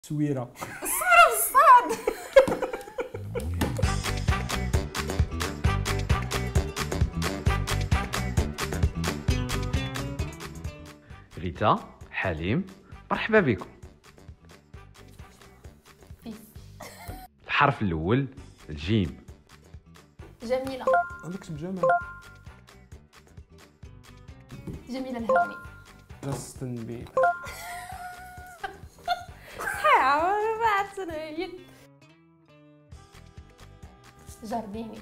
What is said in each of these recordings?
سويرة. الصورة بالصاد. ريتا، حليم، مرحبا بكم. الحرف الأول الجيم. جميلة. نكتب جمال. جميلة الهوني. جاستن بيبر. جارديني.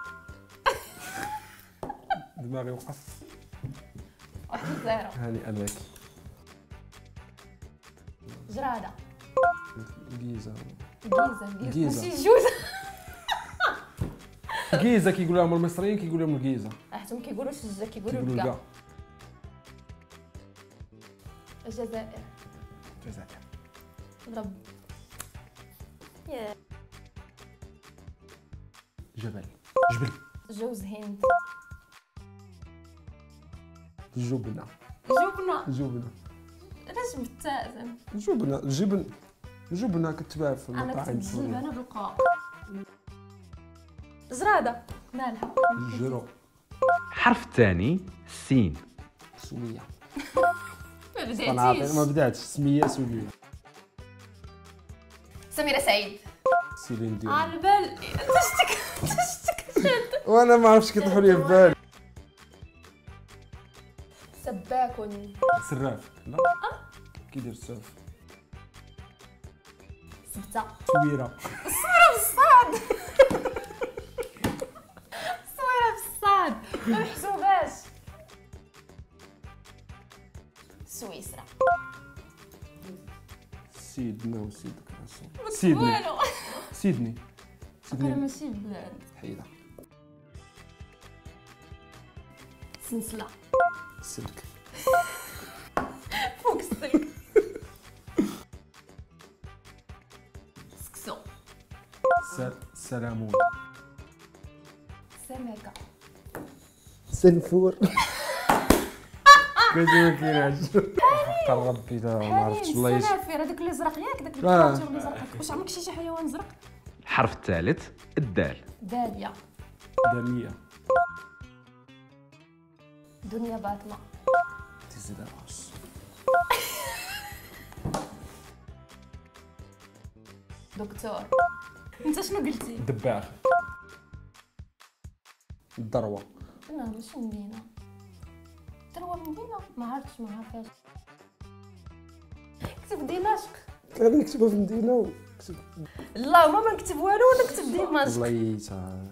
دماغي وقف. 1-0. هانئا لك. جرادة. جيزة. جيزة ماشي جوزة. جيزة كيقولوا لهم المصريين، كيقولوا لهم الجيزة. حتى كيقولوش الجا، كيقولوا كيقولوا الكا. الكا. الجزائر. الجزائر. رب. جبل. جبل. جوز هند. جبنة. جبنة. جبنة. علاش بالتاء؟ جبنة. الجبن. جبنة كتباع في انا المطاعم كتبت السورية. الجبنة بالقاء. زرادة. مالها؟ جرو. الحرف الثاني السين. سمية. ما ما بداتش. سمية سورية. سميرة سعيد. سيلين ديون. على البال. تشتك. وانا ما عرفتش كيطيحوا لي في بالي. سباك. سراف. لا كيدير السراف. سبتة. سويرة. الصورة بالصاد. الصورة بالصاد. ما محسوباش. سويسرا. سيدنا وسيدك ما سيدني. والو. سيدني. انا ماشي بلاد. حيدة. سلسلة. سلك. فوق السلك. سكسو. سلامون. سمكة. سنفور. كنت ما كايناش. قرب اذا ما عرفتش الله السنافر هذاك الازرق ياك، داك آه. الكروتور الازرق. واش عمرك شي حيوان زرق؟ الحرف الثالث الدال. داليا. دامية. دنيا باطلة. تزيد راس. دكتور. انت شنو قلتي؟ دباغ. الذروة. لا ماشي مدينة. تروى مدينة؟ ما عارفاش. كتب دمشق. انا نكتبها في المدينة وكتب. لا ما نكتب والو ولا نكتب دمشق. والله تا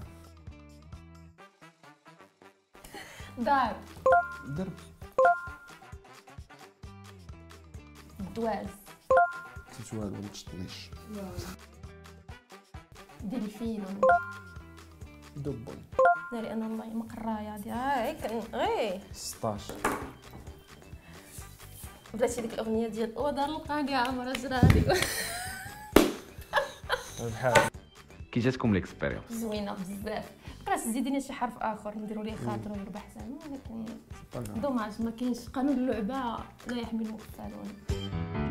دار. درب. دواز. كتبت والو ما تشطنيش. دلفين. دبل. ناري انا الله ما قرايه هادي هيك 16. بلاتي ديك الاغنيه ديال ودار القاقع مرا جرادي. الحال. كي جاتكم ليكسبيريونس؟ زوينه بزاف. بقى تزيديني شي حرف اخر نديرو ليه خاطر ويربح زعما، ولكن دوماج ما كاينش قانون اللعبه لا يحمل المغفلون.